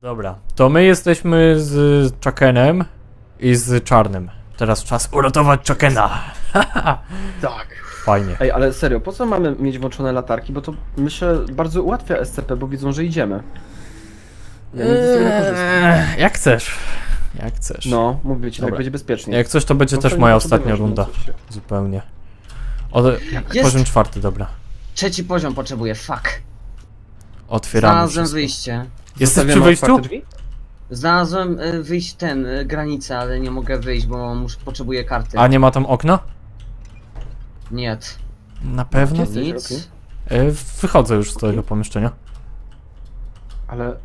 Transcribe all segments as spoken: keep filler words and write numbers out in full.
Dobra, to my jesteśmy z Chuckenem i z Czarnym. Teraz czas uratować Chuckena. Tak. Fajnie. Ej, ale serio, po co mamy mieć włączone latarki? Bo to myślę bardzo ułatwia S C P, bo widzą, że idziemy. Ja nigdy z tego nie korzystam. Eee, jak chcesz. Jak chcesz. No, mówię ci, Dobra. tak będzie bezpiecznie. Jak coś, to będzie No też to moja nie ostatnia potrzebujesz, runda. no coś się- Zupełnie. O, Jest! poziom czwarty, dobra. Trzeci poziom potrzebuję, fuck. Otwieramy Znalazłem wszystko. wyjście. Jesteś przy Zostawiamy wyjściu? otwarte drzwi? Znalazłem y, wyjść ten, y, granicę, ale nie mogę wyjść, bo muszę, potrzebuję karty. A nie ma tam okna? Nie. Na pewno? Gdzie jesteś, Rocky? Nic. E, Wychodzę już z tego pomieszczenia. Ale...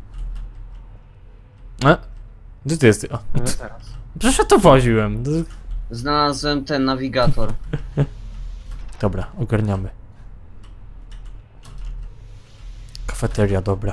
E? Gdzie ty jesteś? O, ale teraz. przecież ja to woziłem. Znalazłem ten nawigator. Dobra, ogarniamy. Kafeteria, dobra.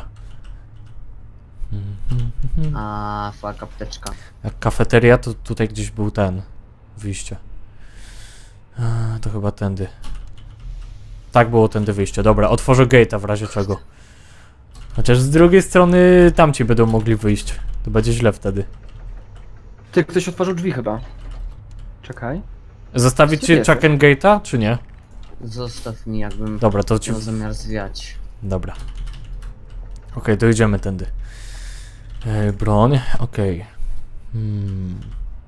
Mhm. A, fuck, apteczka. Jak kafeteria, to tutaj gdzieś był ten. Wyjście. A, to chyba tędy. Tak było tędy wyjście. Dobra, otworzę gate'a w razie czego. Chociaż z drugiej strony tamci będą mogli wyjść. To będzie źle wtedy. Ty, ktoś otworzył drzwi chyba. Czekaj. Zostawić Gdzie ci jesteś? Chucken gate'a, czy nie? Zostaw mi, jakbym Dobra, to ci... miał zamiar zwiać. Dobra. Okej, okay, dojedziemy tędy. E, broń, okej. Okay. Hmm.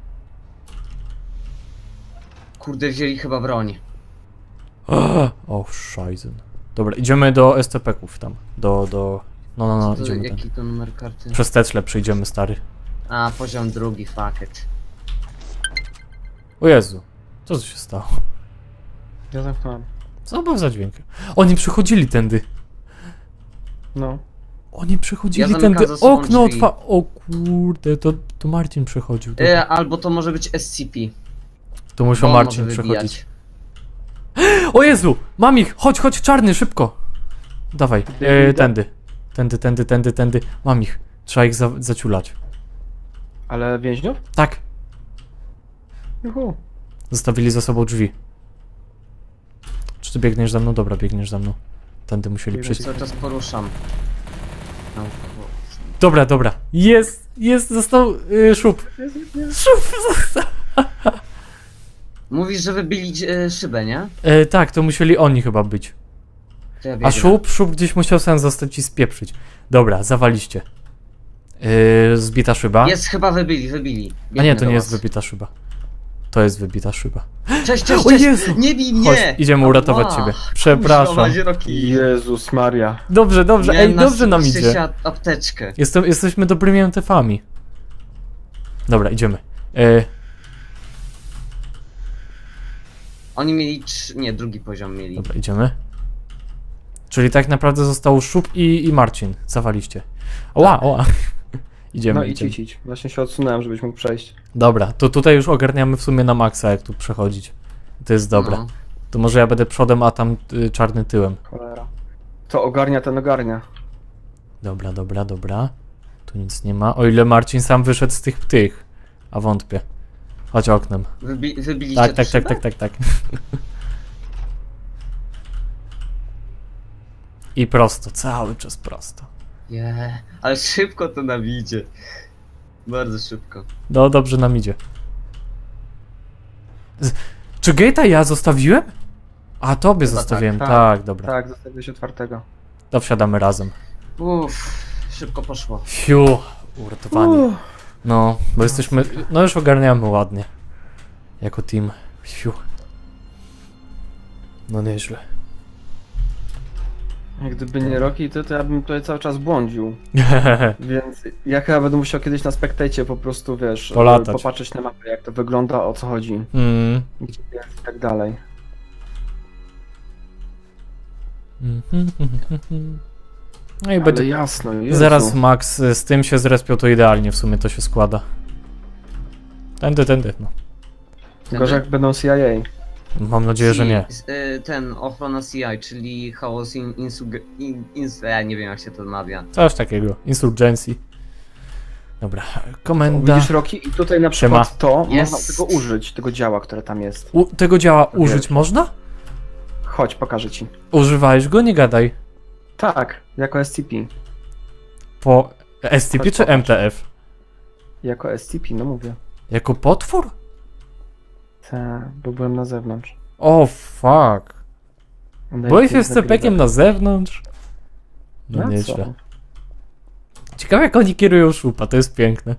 Kurde, wzięli chyba broń. O, szajzen. Dobra, idziemy do S C P-ków tam. Do, do... No, no, no, Co to, idziemy tam. jaki to numer karty? Przez Tecle przyjdziemy, stary. A, poziom drugi, fuck it. O Jezu. Co tu się stało? Ja zamknąłem. Co był za dźwięk? Oni przychodzili tędy. No. Oni przychodzili Ja zamykam tędy. za sobą Okno drzwi. otwa... O kurde, to, to Marcin przychodził. To, E, albo to może być S C P. to musiał bo on Marcin może przychodzić. wybijać. O Jezu! Mam ich! Chodź, chodź, Czarny, szybko! Dawaj, e, tędy. Tędy, tędy, tędy, tędy. Mam ich. Trzeba ich za zaciulać. Ale więźniów? Tak. Juhu. Zostawili za sobą drzwi. Czy ty biegniesz za mną? Dobra, biegniesz za mną. Tędy musieli Biegnę. przyjść. Cały czas poruszam. No, Dobra, dobra. Jest, jest, został y, szub. Szub został. mówisz, że wybili e, szybę, nie? E, tak, to musieli oni chyba być. To ja A biegnę. szub, szub gdzieś musiał sam zostać i spieprzyć. Dobra, zawaliście. E, zbita szyba. Jest, chyba wybili, wybili. A Biegnę nie, to do nie jest was. wybita szyba. To jest wybita szyba. Cześć, cześć, O cześć! Jezu! Nie bij Chodź, mnie! idziemy uratować Ała, ciebie. Przepraszam. kurwa, Rocky. Jezus Maria. Dobrze, dobrze, Miałem ej, na dobrze nam szczęście idzie. apteczkę. Jestem, jesteśmy dobrymi M T F-ami. Dobra, idziemy. E, Oni mieli trz... nie, drugi poziom mieli. dobra, idziemy. Czyli tak naprawdę został Szub i, i Marcin. Zawaliście. Oła, oła. Idziemy, No idź, idziemy. idź, idź. Właśnie się odsunąłem, żebyś mógł przejść. Dobra, to tutaj już ogarniamy w sumie na maksa, jak tu przechodzić. To jest dobre. No. To może ja będę przodem, a tam y, Czarny tyłem. Cholera. To ogarnia, ten ogarnia. Dobra, dobra, dobra. Tu nic nie ma. O ile Marcin sam wyszedł z tych tych. A wątpię. Chodź oknem. Wybi wybiliście Tak, tę tak, tak, szybę? tak, tak, tak. I prosto, cały czas prosto. Nie, ale szybko to nam idzie. Bardzo szybko. No dobrze nam idzie. Z... Czy gate'a ja zostawiłem? A tobie Chyba zostawiłem, tak, tak. dobra. Tak, zostawiłeś otwartego. To wsiadamy razem. Uff, szybko poszło. Fiu, uratowani. Uff. No, bo jesteśmy, no już ogarniamy ładnie. Jako team. Fiu. No nieźle. Jak gdyby nie Rocky, to, to ja bym tutaj cały czas błądził. Więc ja chyba będę musiał kiedyś na Spectacie po prostu, wiesz, Polatać. popatrzeć na mapę, jak to wygląda, o co chodzi, mm. gdzie jest i tak dalej. No i Ale będzie. jasno, Jezu. Zaraz Max z tym się zrespią, to idealnie w sumie to się składa. Tędy, tędy, no. Gorzej jak będą C I A. Mam nadzieję, że nie. C- y, Ten, ochrona C I, czyli Chaos in, insug... In, ins, ja nie wiem jak się to namawia. Coś takiego. Insurgency. Dobra, komenda. Widzisz Rocky? I tutaj na Siema. przykład to, Jest. można tego użyć, tego działa, które tam jest. U, tego działa Wiesz. użyć można? Chodź, pokażę ci. Używałeś go? Nie gadaj. Tak, jako S C P. Po... S C P czy M T F? Jako S C P, no mówię. Jako potwór? Tak, bo byłem na zewnątrz. O, fuck. On Byłeś daje z cepekiem na zewnątrz? No No nieźle. co? Ciekawe jak oni kierują szupa, to jest piękne.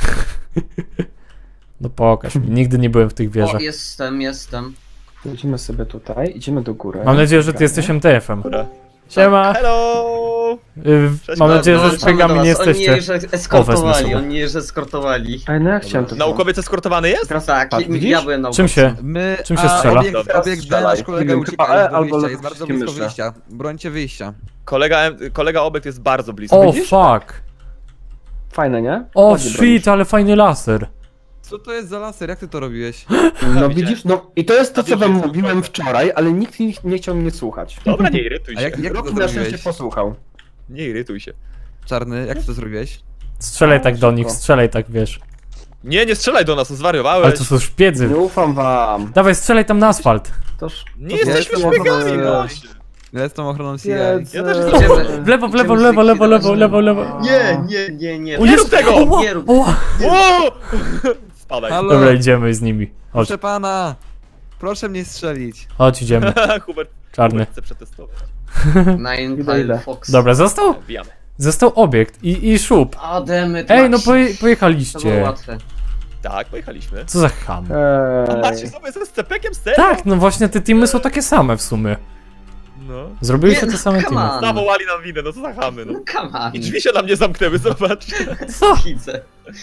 No pokaż mi, nigdy nie byłem w tych O, wieżach. jestem, jestem. Idziemy sobie tutaj, idziemy do góry. Mam nadzieję, że ty jesteś M T F-em. Dobra. Siema! Hello! Y, Cześć, Mam no, nadzieję, że Dołączamy szpiegami do nie was. Oni jesteście. mnie już O, wezmę eskortowali, sobie. oni mnie już eskortowali. Ale no ja chciałem to Naukowiec eskortowany jest? Teraz Tak, patrz, ja, widzisz? ja byłem na Czym się? My, Czym się a strzela? Obiekt, Dobra, obiekt D, strzelaj. nasz kolega Nie wiem, ucieka chyba E już do albo wyjścia, jest bardzo wszystkie blisko mysze. wyjścia. Brońcie wyjścia. Kolega, kolega obiekt jest bardzo blisko. O, Widzisz? fuck! Fajne, nie? O, Ładnie shit, ale fajny laser. Co to jest za laser? Jak ty to robiłeś? bronisz. No widziałem. widzisz, no i to jest to, A co wiesz, wam jest mówiłem super. wczoraj, ale nikt nie, nie chciał mnie słuchać. Dobra, nie irytuj A się. jak, jak ty Roku to na szczęście zrobiłeś? posłuchał. Nie irytuj się. Czarny, jak ty to zrobiłeś? Strzelaj tak do nich, szybko. strzelaj tak, wiesz. Nie, nie strzelaj do nas, no Ale zwariowałeś. to są szpiedzy. Nie ufam wam. Dawaj, strzelaj tam na asfalt. Toż... Nie to jesteśmy jestem szpiegami, ochotny- goście. Ja jestem ochroną C I. Wiedzę. Ja też Idziemy. W lewo, w lewo, Idziemy lewo, lewo, lewo, zlikwidować. lewo, lewo. Nie, nie, nie, nie. O, Nie jest- rób tego! Oła, Nie rób. oła. Wow! Spadaj. Halo? Dobra, idziemy z nimi. Chodź, Proszę pana! Proszę mnie strzelić. chodź, idziemy. Hubert, Czarny. Hubert chce przetestować. Nine Idę, idę. Pile Fox. Dobra, został, Wbijamy. został obiekt i, i szup. A, demy, Ej, no Maxi. poje, To było pojechaliście. łatwe. Tak, pojechaliśmy. Co za ham. A macie Eee, sobie ze stepekiem serio? Tak, no właśnie te teamy są takie same w sumie. No. Zrobiliście Nie, te same come teamy. on. Zawołali nam winę, no co za chamy, no. No come on. I drzwi się na mnie zamknęły, zobacz. Co? Widzę.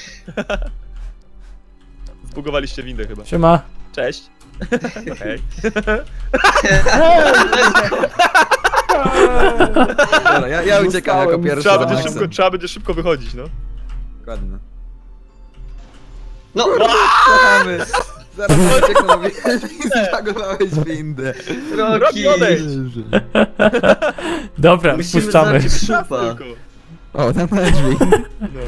Zbugowaliście windę chyba. Siema. Cześć. Okej. Dobra, ja, ja uciekam jako Zostałem. pierwszy. Trzeba za będzie Maxem. szybko, trzeba będzie szybko wychodzić, no. Dokładnie. No, Kochamy. Zaraz ucieknę na windę. Zbagowałeś windę. Roki. Roki, odejdź. Dobra, Musimy wpuszczamy. zacząć Raz szupa. tylko. O, tam na drzwi. No.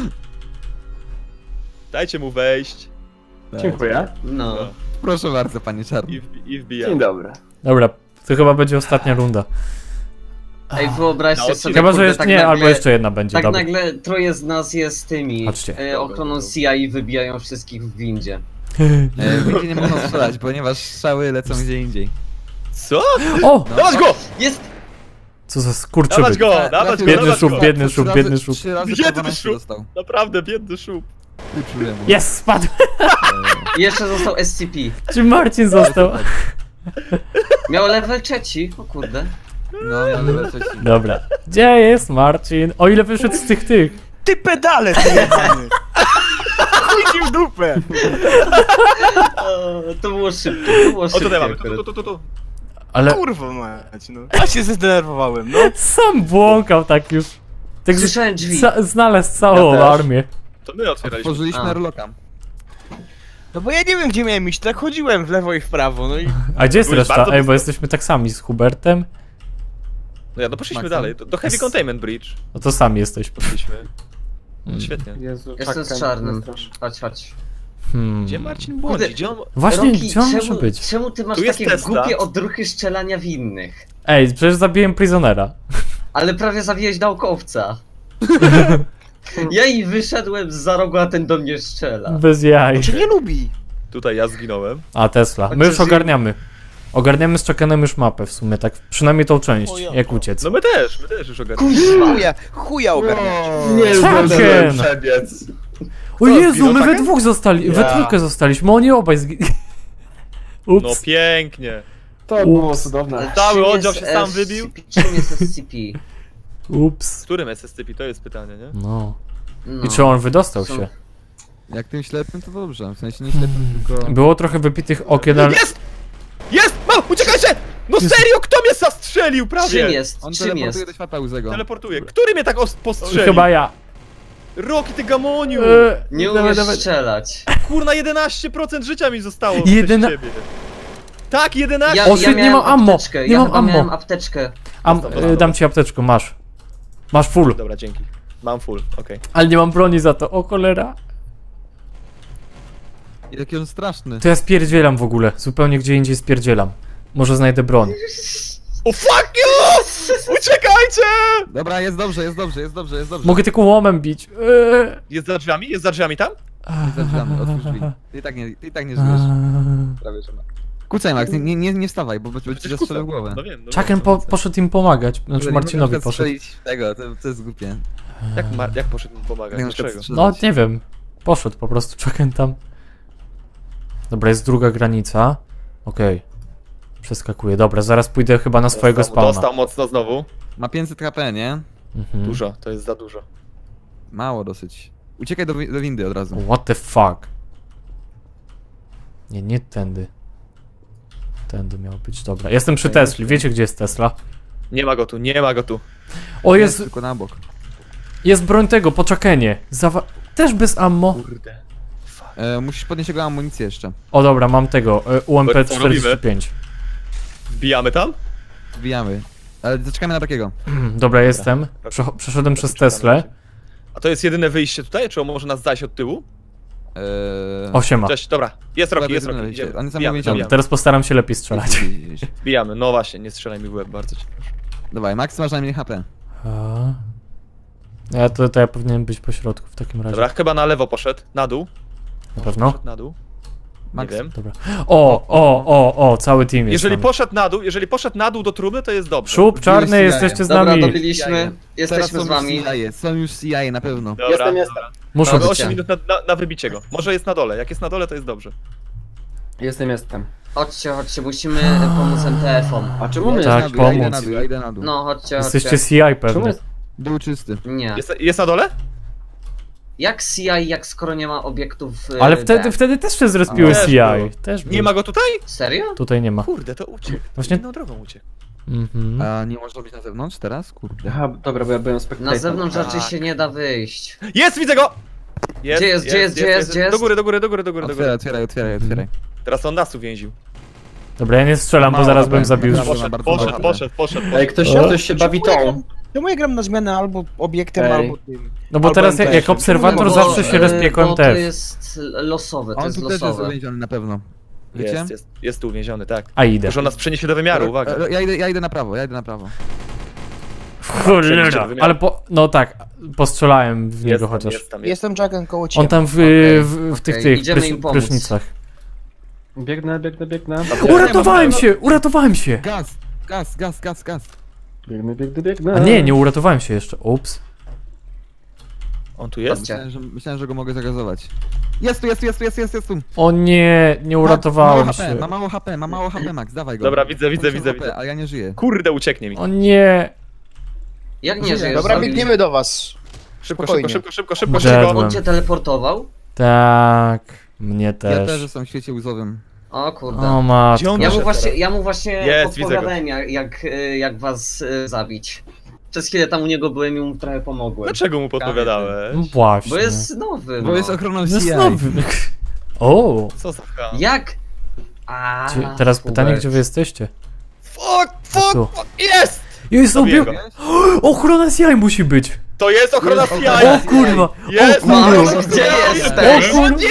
Dajcie mu wejść dziękuję. No. No. Proszę bardzo, panie Czarny. i, wbi- i Dzień wbijamy. dobry. Dobra, to chyba będzie ostatnia runda. Ej, wyobraźcie No, sobie, Chyba, że kurde, jest, tak nie, nagle, albo jeszcze jedna będzie, tak dobra. nagle troje z nas jest tymi Patrzcie. e, ochroną C I wybijają wszystkich w windzie. E, Ludzie nie mogą strzelać, ponieważ strzały lecą gdzie indziej. Co? O! Dawać go! Jest! Co za skurczybyk. Dawać go! Tak, Dawać trafił- go! Biedny Dawać szub, go! biedny Trzy szub, razy- biedny szub. Trzy razy Biedny po dwanaście szub. dostał. Naprawdę, biedny szub. Wyczułem mu. Jest, spadł! I jeszcze został S C P. Czy Marcin został? Miał level trzeci, o kurde. No, ale lecę ci. Dobra. Gdzie jest Marcin? O ile wyszedł z tych tych? Ty pedale, ty jebany! Chuj ci w dupę! O, to było szybkie, to było O, szybkie. tutaj mamy, tu, akurat. tu, tu, tu, tu. Ale Kurwa mać, no. Ja się zdenerwowałem, no. sam błąkał tak już. Tak Słyszałem drzwi. Ca- znalazł całą Ja też. armię. To my otwieraliśmy. Otworzyliśmy A. airlocka. No bo ja nie wiem gdzie miałem iść, tak chodziłem w lewo i w prawo, no i... A gdzie jest Byłeś reszta? bardzo Ej, bo blisko. jesteśmy tak sami z Hubertem. No ja, no poszliśmy Maxem. dalej. Do, do Heavy S- Containment Bridge No to sami jesteśmy. poszliśmy. Mm. Świetnie. Jezu, Jestem tak, z czarnym. nie strasz. Chodź, chodź. Hmm. Gdzie Marcin Kurde. błądzi? Gdzie on... Właśnie, Roki, gdzie on może czemu, być? czemu ty masz Tu jest takie Tesla. głupie odruchy strzelania w innych? Ej, przecież zabiłem Prisonera. Ale prawie zabiłeś naukowca. Ja i wyszedłem za rogu, a ten do mnie strzela. Bez jaj. Cię nie lubi! Tutaj ja zginąłem. A, Tesla. My już ogarniamy. Ogarniamy z Chuckenem już mapę w sumie, tak przynajmniej tą część, O ja. jak uciec. No my też, my też już ogarnęliśmy. Chuja, chuja ogarniacie. Nie Chucken! zdążyłem przebiec. O Jezu, zginął my we Chucken? dwóch zostali, we Ja. trójkę zostaliśmy, oni obaj zgi... No Ups. pięknie. To było Ups. cudowne. Cały Czym oddział jest się sam S C P? wybił? Czym jest S C P? Ups. Z którym S S T P? To jest pytanie, nie? No. No. I czy on wydostał Są- się? Jak tym ślepym to dobrze, w sensie nie ślepym, tylko... Było trochę wypitych okien, ale... Jest! Jest! Mam! Uciekajcie! No serio, kto mnie zastrzelił prawie? Czym jest? On Czym teleportuje jest? do świata łzego. Teleportuje. Który mnie tak os- postrzelił? Chyba ja. Roki, ty gamoniu! Eee, Nie dawaj, umiesz dawaj. strzelać. Kurna, jedenaście procent życia mi zostało Jedyna- przez ciebie. Tak, jedenaście! Ja, O, ja shit, nie miałem mam ammo, apteczkę, nie ja mam chyba ammo. miałem apteczkę. Am, Dostał, dostał. y, dam ci apteczkę, masz. Masz full. Dobra, dzięki. Mam full, okej. Ale nie mam broni za to, o cholera. Jaki on straszny. To ja spierdzielam w ogóle, zupełnie gdzie indziej spierdzielam. Może znajdę broń. O fuck you! Uciekajcie! Dobra, jest dobrze, jest dobrze, jest dobrze, jest dobrze. Mogę tylko łomem bić. Eee. Jest za drzwiami? Jest za drzwiami tam? Za drzwiami, otwórz drzwi. Ty i tak nie, ty i tak nie żyjesz. Prawie że. Kucaj, Max, nie, nie, nie wstawaj, bo będzie ci zastrzelę w głowę. No wiem, no Chucken wiem, po, no wiem. poszedł im pomagać. Znaczy Kurde, nie Marcinowi mogę poszedł. strzelić Tego, to, to jest głupie. Jak, ma, jak poszedł mu pomagać? Nie na przykład Dlaczego? strzelać. No nie wiem. Poszedł po prostu Chucken tam. Dobra, jest druga granica. Okej. Przeskakuję. Dobra, zaraz pójdę chyba na swojego Dostał, spawna. dostał mocno znowu. Ma pięćset H P, nie? Mhm. Dużo, to jest za dużo. Mało dosyć. Uciekaj do, wi- do windy od razu. What the fuck? Nie, nie tędy. Tędy miał być, dobra. Jestem przy Tesli, wiecie gdzie jest Tesla? Nie ma go tu, nie ma go tu. O, Jest jest, tylko na bok. jest broń tego, po Chuckenie. Zawa też bez ammo. Kurde. E, musisz podnieść jego amunicję jeszcze. O dobra, mam tego, e, U M P Co robimy? czterdzieści pięć. Wbijamy tam? Wbijamy. Ale zaczekamy na takiego. Dobra, jestem. Przecho- przeszedłem przez Teslę. A to jest jedyne wyjście tutaj, czy on może nas zajść od tyłu? Eee... O, siema. Cześć, dobra. Jest Rocky, Dobra, jest jedyne Rocky. wyjście. Idziemy. On jest Wbijamy, zamówiony. wbijamy. Teraz postaram się lepiej strzelać. Wbijamy. No właśnie, nie strzelaj mi w łeb, bardzo cię proszę. Dawaj, Max masz najmniej H P. A. Ja to, to ja powinienem być po środku w takim razie. Dobra, chyba na lewo poszedł, na dół. Na pewno? Poszedł na dół. Max, Nie wiem. Dobra. O, o, o, o, cały team jest. Jeżeli tam. poszedł na dół, jeżeli poszedł na dół do trumny, to jest dobrze. Szub, czarny, Byłeś jesteście z Dobra, nami. dobiliśmy. Teraz Jesteśmy są z wami. już C I A, są już C I A na pewno. Dobra, Jestem, jestem. dobra. Muszą Mamy być. osiem minut na, na, na wybicie go. Może jest na dole. Jak jest na dole, to jest dobrze. Jestem, jestem. Chodźcie, chodźcie, musimy pomóc M T F-om. A czemu my Tak, Ja idę na dół, ja idę pomóc. na dół, ja idę na dół. No, chodźcie, Jesteście chodźcie. C I Czemu pewnie. jest... Dół czysty. Nie. Jest, jest na dole? Jak C I, jak skoro nie ma obiektów y, Ale wtedy, B? wtedy też się zrespiły Też C było. I. Też Nie był. ma go tutaj? Serio? Tutaj nie ma. Kurde, to uciekł. Właśnie- Inną drogą uciekł. Mhm. A nie można być na zewnątrz teraz? Kurde. Aha, dobra, bo ja byłem spectator. Na zewnątrz tak. raczej się nie da wyjść. Jest, widzę go! Jest, Gdzie jest, gdzie jest, gdzie jest, gdzie jest? Do góry, do góry, do góry, do góry, do Otwieraj, góry. otwieraj, otwieraj, otwieraj. Teraz on nas uwięził. Dobra, ja nie strzelam, bo Mało zaraz HP, bym zabił. bardzo Poszedł, bardzo poszedł, mało. poszedł, poszedł, poszedł. Ej, ktoś, O. ktoś się bawi tą. Czemu ja gram na zmianę albo obiektem, Ej. albo tym? No bo Albo teraz jak, M T F. jak obserwator Bo, zawsze się y, respie jako Bo to M T F. jest losowe, to On jest tu też jest losowe. uwięziony na pewno. Wiecie? Jest, jest, jest tu uwięziony, tak. A idę. Może on nas przeniesie do wymiaru, uwaga. E, Ja idę, ja idę na prawo, ja idę na prawo. Cholera. Ale po, no tak, postrzelałem w niego Jest tam, chociaż. jest tam, jest. Jestem Jacken koło ciebie. On tam w, Okej, w, w tych, okej, tych idziemy prysz, im pomóc. prysznicach. Biegnę, biegnę, biegnę. Uratowałem się! Uratowałem się! Gaz, gaz, gaz, gaz, gaz. Biegnę, biegnę, biegnę. A nie, nie uratowałem się jeszcze. Ups. On tu jest? Myślałem, że, myślałem, że go mogę zagazować. Jest tu, jest tu, jest tu, jest tu, jest, jest tu. O nie, nie uratowałem Max, ma się. mało H P, ma mało H P, Max, dawaj go. Dobra, widzę, widzę, osiem widzę, H P, widzę. A ja nie żyję. Kurde, ucieknie mi. O nie. Jak nie żyjesz? Dobra, Zabili- biegniemy do was. Szybko, Spokojnie. szybko, szybko, szybko, szybko, Jadłem. szybko. On cię teleportował? Tak, mnie Ja też też. jestem w świecie łzowym. O kurde. O matko. Gdzie on Ja mu poszedł właśnie, teraz? ja mu właśnie Jest, widzę go. podpowiadałem jak, jak, y, jak was y, zabić. Przez chwilę tam u niego byłem i mu trochę pomogłem. Dlaczego mu podpowiadałeś? No właśnie. Bo jest nowy, Bo no. jest ochroną No C I A. znowu. O. Co za ham? Jak? A, Gdzie, teraz Hubert. pytanie, gdzie wy jesteście? Fuck, Tu. fuck, fuck, jest! Jest Zabiję obie... go. Ochrona C I musi być! To jest ochrona Jest C I ochrona A! O kurwa! Jest! O kurwa! Max, gdzie jesteś? O kurwa! Gdzie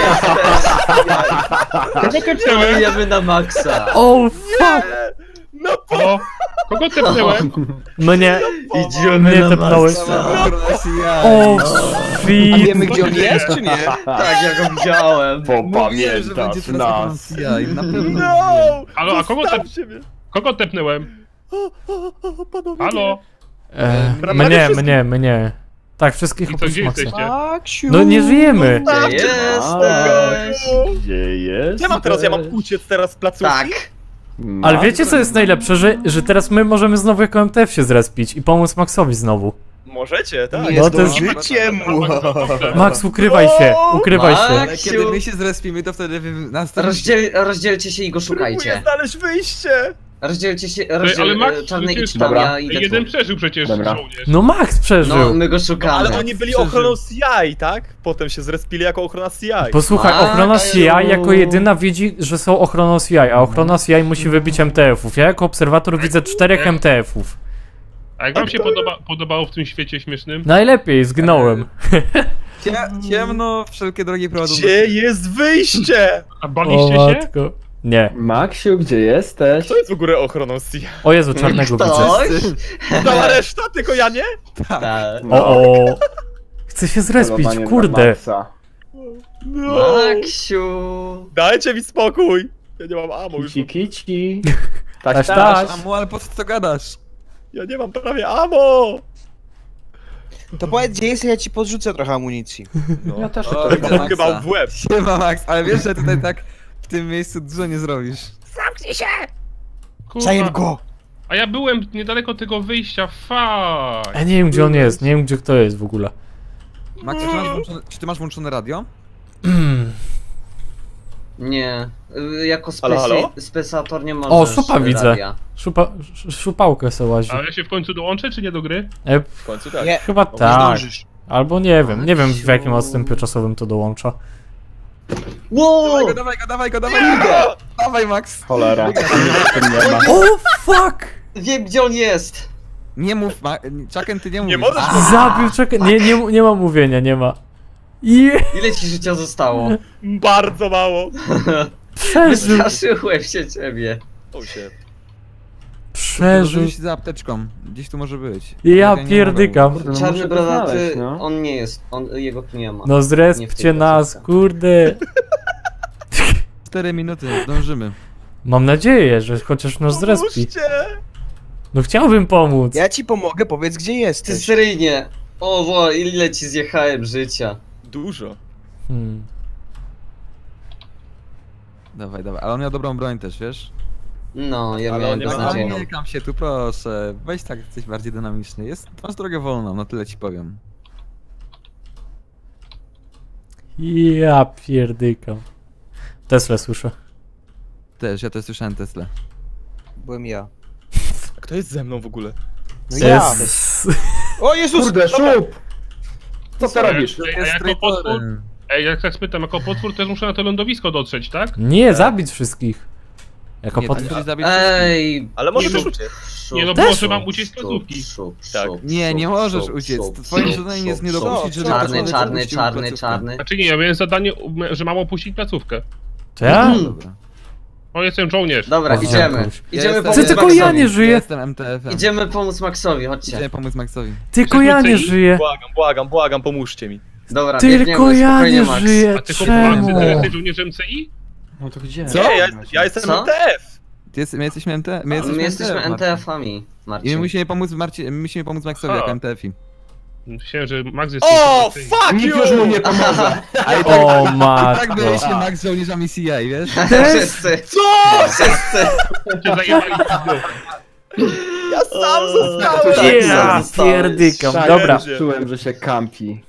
jesteś? Celujemy na Maxa. O fuck! No po... O, kogo tepnęłem? Mnie, Idziemy mnie na tepnąłeś. Maxa. Ochrona C I A. O A shit! wiemy gdzie on jest, czy nie? Tak, ja go widziałem. Mówiłem, że będzie teraz ochroną C I A. Na pewno. No! Halo, a kogo, tep... Zostawcie mnie! kogo tepnęłem? O, o, o, panowie, Halo? E, Prawie mnie, wszystkich. mnie, mnie. Tak, wszystkich I co, oprócz gdzie Maxa. jesteście? Maksiu. No nie żyjemy! Gdzie jesteś? Gdzie jest? Ja mam teraz, ja mam uciec teraz z placówki? Tak. Ale wiecie co jest najlepsze? Że, że teraz my możemy znowu jako M T F się zrespić i pomóc Maxowi znowu. Możecie, tak. Nie No to jest- zdążycie mu. Max, ukrywaj się! Ukrywaj się! Ale kiedy my się zrespimy, to wtedy wy nas też... Rozdziel, rozdzielcie się i go Próbuję szukajcie. znaleźć wyjście! Rozdzielcie się, ale rozdziel, Max, czarny przecież- idź tam, Dobra. ja idę Jeden tu. przeżył przecież Dobra. żołnierz. No Max przeżył! No, my go No, szukamy. ale oni byli Przeżył. ochroną C I, tak? Potem się zrespili jako ochrona C I. Posłuchaj, Max, ochrona C I aju. jako jedyna widzi, że są ochroną C I, a ochrona C I musi wybić M T F-ów. Ja jako obserwator widzę czterech M T F-ów. A jak wam się podoba, podobało w tym świecie śmiesznym? Najlepiej, zgnąłem. Cie- Ciemno, wszelkie drogi prowadzą do... Gdzie jest wyjście? A O baliście się? matko. Nie. Maksiu, gdzie jesteś? Kto jest w ogóle ochroną C I? O Jezu, czarnego widzę. Ktoś? Cała reszta, tylko ja nie? Tak. O, o. Chcę się zrespić, Polowanie na kurde. Maxa. No. Maksiu. Dajcie mi spokój. Ja nie mam ammo już. Kici, kici. Taś, Taś, taś. taś. Amo, ale po co ty to gadasz? Ja nie mam prawie ammo. To powiedz, gdzie jest, ja ci podrzucę trochę amunicji. No. Ja też O, to widzę Chyba, Maxa. chyba w łeb. Siema Max, ale wiesz, że tutaj tak w tym miejscu dużo nie zrobisz. Kurwa. Zajem go! A ja byłem niedaleko tego wyjścia, fuck. Ja nie wiem gdzie on jest, nie wiem gdzie kto jest w ogóle. Max, czy ty masz włączone, czy ty masz włączone radio? Nie. Y, Jako Halo, halo? speci- spesator nie możesz. O, supa widzę. radia. Szupa, sz- szupałkę se łazi. Ale ja się w końcu dołączę, czy nie do gry? E, W końcu tak. Nie, chyba nie tak. zdążysz. Albo nie wiem, nie wiem w jakim Maksiu. odstępie czasowym to dołącza. Wow! Dawaj go, dawaj go, dawaj go, dawaj go! Dawaj Max! Cholera. Nie ma. O fuck! Wiem, gdzie on jest. Nie mów, Ma Chucken, ty nie mów. Nie możesz Zabił, czekaj, nie, nie, nie ma mówienia, nie ma. Je, Ile ci życia zostało? Bardzo mało. przeżył, Wystraszyłem się ciebie. O się. przeżył. Rzuć za apteczką. Gdzieś tu może być. Ja nie mogę. pierdykam. Kurde, no Czarny muszę to bradaty, znaleźć, no. on nie jest, on, jego tu nie ma. No Nie w zrespcie tej nas, placówce. kurde. Cztery minuty, dążymy. Mam nadzieję, że chociaż nas zrespi. Pomóżcie. No chciałbym pomóc. Ja ci pomogę, powiedz, gdzie Ty jesteś. seryjnie. O, wo, ile ci zjechałem życia. Dużo. Hmm. Dawaj, dawaj, ale on miał dobrą broń też, wiesz? No, ja Ale miałem on nie ma- beznadziejną. Nie kam się tu, proszę. Weź tak, jesteś bardziej dynamiczny. Jest, masz drogę wolną, no tyle ci powiem. Ja pierdykam. Tesla słyszę. Też, ja też słyszałem Tesla. Byłem ja. A kto jest ze mną w ogóle? No ja! Jest... O Jezus! Kurde, szup! Co ty Ej, robisz? ej, a jako potwór? Ej, jak tak spytam, jako potwór też muszę na to lądowisko dotrzeć, tak? Nie, zabić wszystkich. Jako Nie, pod... ty chcesz zabić Ej, Ale możesz Nie, już no- uciec. szup, Nie no, Też bo że szup, mam uciec z szup, placówki. szup, Tak. szup, Nie, nie szup, możesz szup, uciec. szup, Twoim szup, zadaniem jest szup, nie szup. dopuścić, żeby Czarny, człowiek czarny, opuścił czarny, placówkę. czarny. Znaczy nie, ja miałem zadanie, że mam opuścić placówkę. To ja? Mhm. Dobra. O, jestem żołnierz. Dobra, O, widziałem idziemy. kogoś. Idziemy jestem- pomóc Ty, tylko ja Maxowi. nie żyję. Ja jestem M T F-em. Idziemy pomóc Maxowi, chodźcie. Idziemy pomóc Maxowi. Tylko ja nie Jesteśmy żyję. Błagam, błagam, błagam, pomóżcie mi. Dobra, Tylko biegniemy, ja spokojnie, nie Max. żyję. A ty Czemu? chłopacy, ty jesteś żołnierzem C I? No to gdzie? Co? Nie, ja, ja jestem Co? M T F. Ty jest, my jesteśmy M T F. My My jesteśmy, jesteśmy M T F, N T F-ami, I my Marcin. musimy pomóc Marci, my musimy pomóc Maxowi A. jako M T F-i. Myślałem, że Max jest... O, C I. fuck Nikt you! już mu nie pomoże. O Tak matko. byliśmy Max z żołnierzami C I, wiesz? Wszyscy, Co? wszyscy. Cię zajebali w pizdu. Ja sam zostałem! Tak, Ja zostałeś. pierdykam. Tak, Dobra. Czułem, że się kampi.